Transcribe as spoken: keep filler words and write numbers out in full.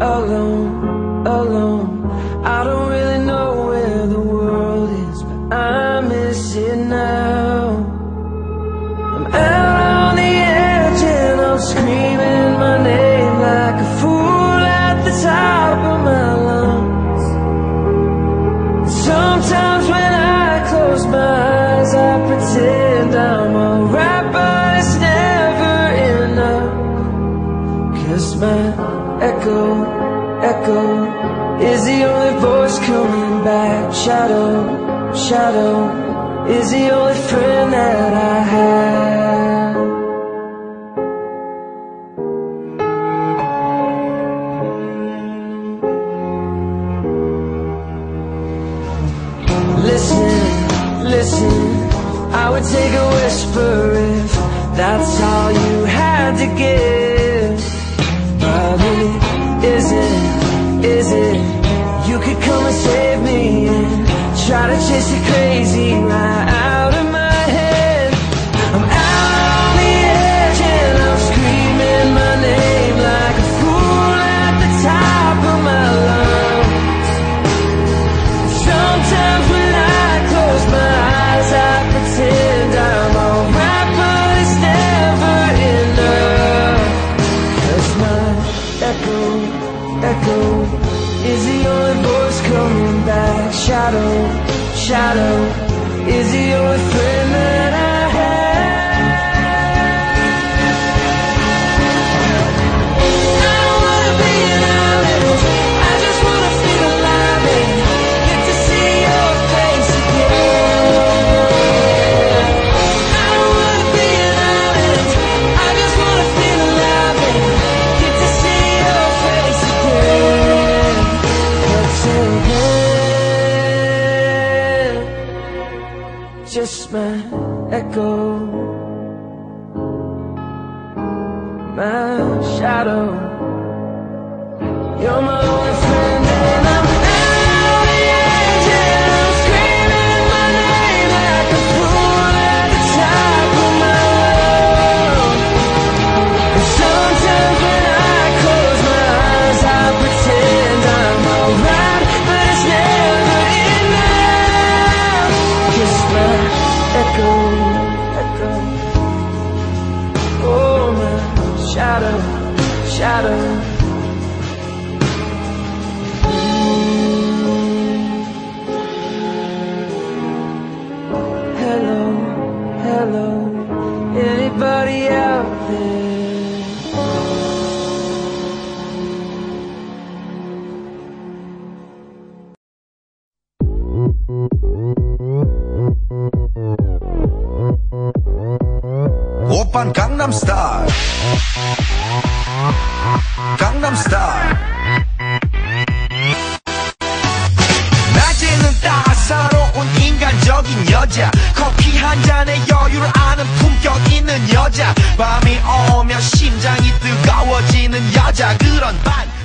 alone, alone. I don't really know where the world is, but I miss it now. I'm out on the edge and I'm screaming my name like a fool at the top of my lungs. Sometimes when I close my eyes, I pretend I'm alright, but it's never enough. 'Cause my echo, echo is the only voice coming back. Shadow, shadow is the only friend that I have. Listen, listen, I would take a whisper if that's all you had to give. But it isn't, is it? You could come and save me and try to chase it crazy right out of my head. I'm out on the edge and I'm screaming my name like a fool at the top of my lungs. Sometimes when I close my eyes, I pretend I'm alright, but it's never enough. 'Cause my echo, echo is the only voice coming back. Shadow, shadow is the only friend that I have. I don't wanna be an island, I just wanna feel alive and get to see your face again. I don't wanna be an island, I just wanna feel alive and get to see your face again. But till then, just my echo, my shadow. You're my only friend and I'm out on the edge and I'm screaming my name like a fool at the top of my lungs. And sometimes when I close my eyes, I pretend I'm alright, but it's never enough. 'Cause my echo, echo, oh my shadow, shadow. Hello, hello, anybody out there? 오빤 강남스타일, 강남스타일. 낮에는 따사로운 인간적인 여자, 커피 한 잔에 여유를 아는 품격 있는 여자, 밤이 오면 심장이 뜨거워지는 여자, 그런 반